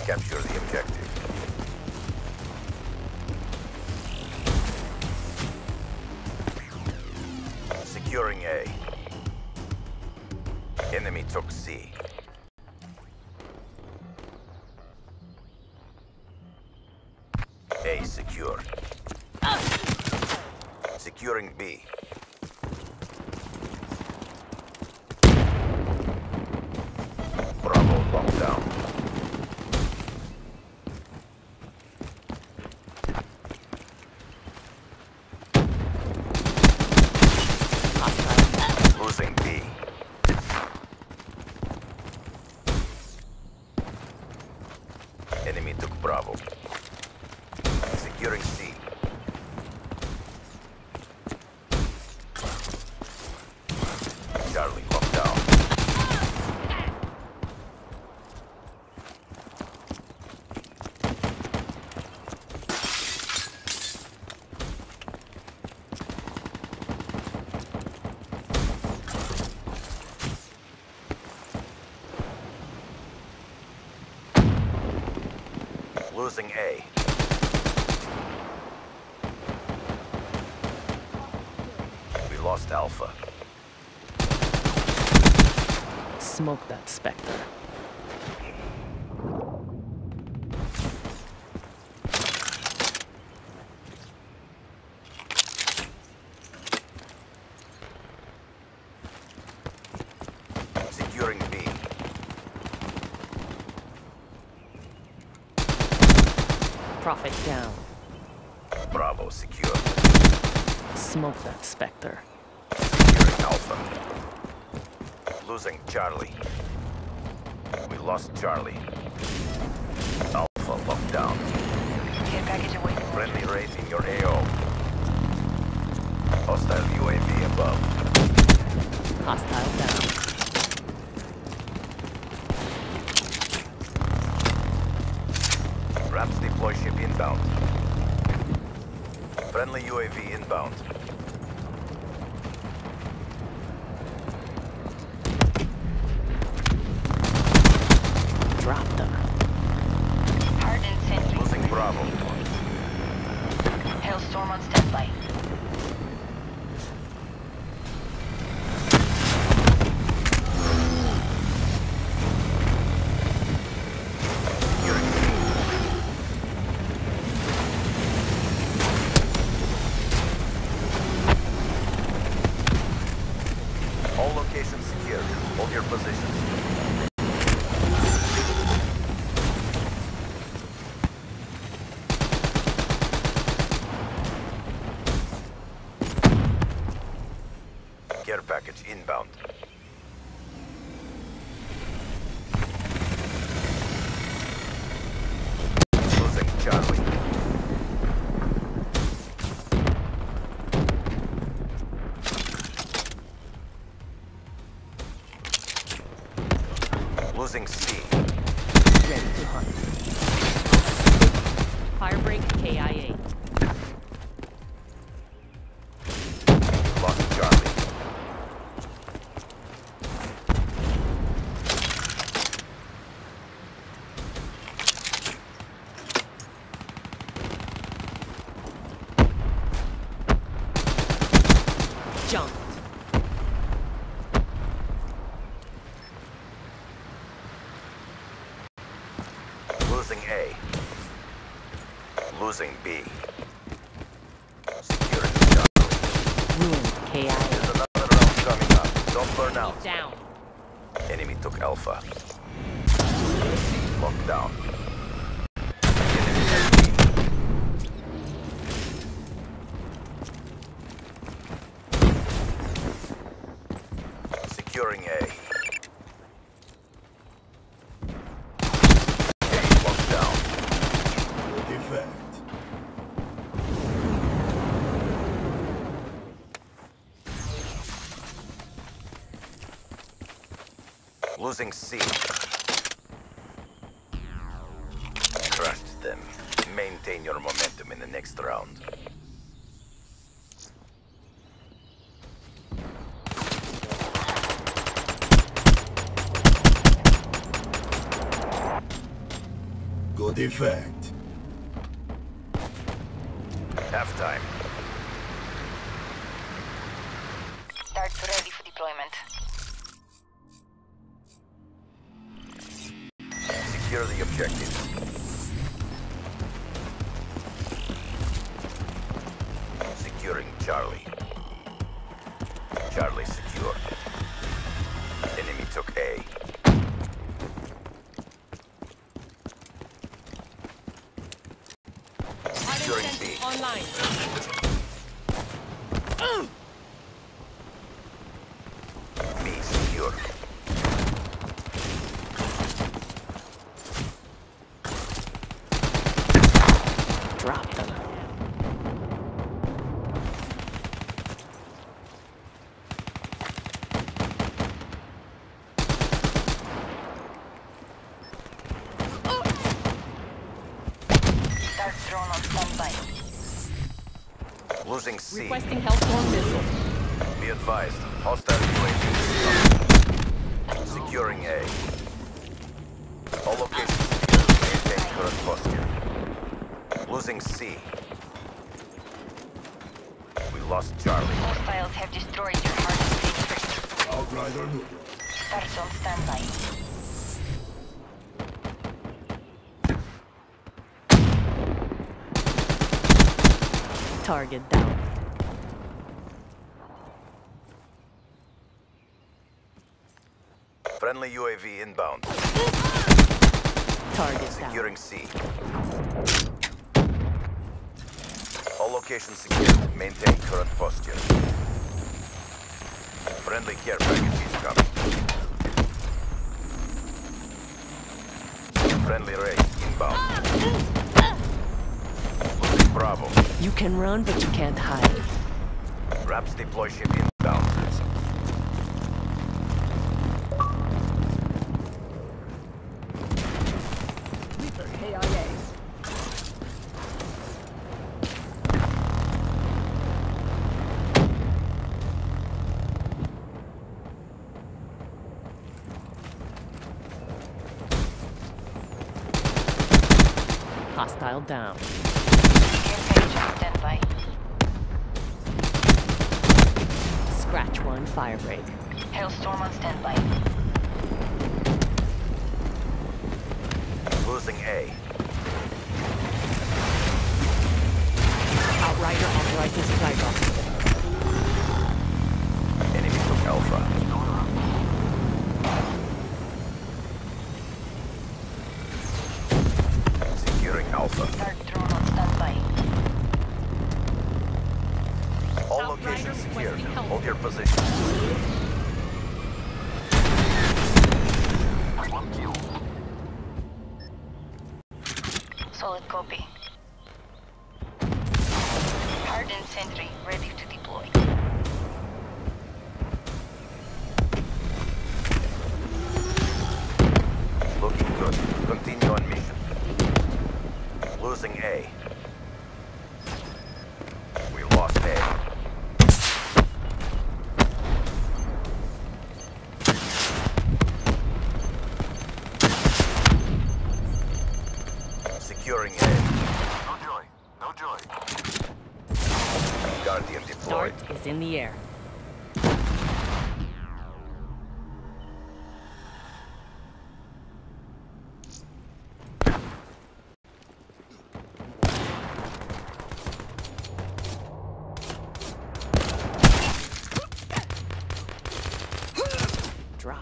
Capture the objective. Securing A. Enemy took C. A secure. Securing B. Bravo locked down. Losing B. Enemy took Bravo. Securing C. Charlie locked down. Losing A. We lost Alpha. Smoke that Spectre. Securing B. Prophet down. Bravo secure. Smoke that Spectre. Securing Alpha. Losing Charlie. We lost Charlie. Alpha locked down. Care package awaiting. Friendly raid in your AO. Hostile UAV above. Hostile down. Ramps deploy ship inbound. Friendly UAV inbound. Drop them. Hard incendiary. Losing Bravo. Hailstorm on standby. Securing C. All locations secured. Hold your positions. Care package inbound. Losing Charlie. Losing C. Ready to hunt. Firebreak KIA. Lost Charlie. Jumped. Losing A. Losing B. Securing Charlie. Ruined KIA. There's another round coming up. Don't burn out. Down. Enemy took Alpha. Locked down. Securing A. A locked down. Defect. Losing C. Crushed them. Maintain your momentum in the next round. No defect. Halftime. Darts ready for deployment. Secure the objective. Securing Charlie. Charlie secure. Enemy took A. Securing B. Online. B secure. Drop them. Darts drone on standby. Losing C. Requesting Hellstorm missile. Be advised. Hostile UAV. Securing A. All locations secure. Maintain current posture. Losing C. We lost Charlie. Hostiles have destroyed your hardest district. Outrider neutral. Darts on standby. Target down. Friendly UAV inbound. Target down. Securing C. All locations secured. Maintain current posture. Friendly care package incoming. Friendly raid inbound. Losing Bravo. You can run, but you can't hide. Raps deploy ship inbound. Hostile down. Care package on standby. Scratch one, firebreak. Hailstorm on standby. Losing A. Outrider authorizes Spyro. Enemy took Alpha. Securing Alpha. Dart drone on standby. All Outrider locations secured. requesting help. Hold your position. Solid copy. Hardened sentry ready to deploy. Looking good. Continue on mission. Losing A. We lost A. Securing A. No joy. No joy. Guardian deployed. Dart is in the air. Drop.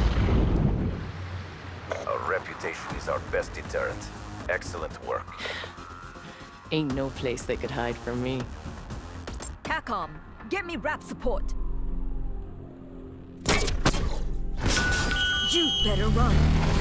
Our reputation is our best deterrent. Excellent work. Ain't no place they could hide from me. CACOM, get me rap support. You better run.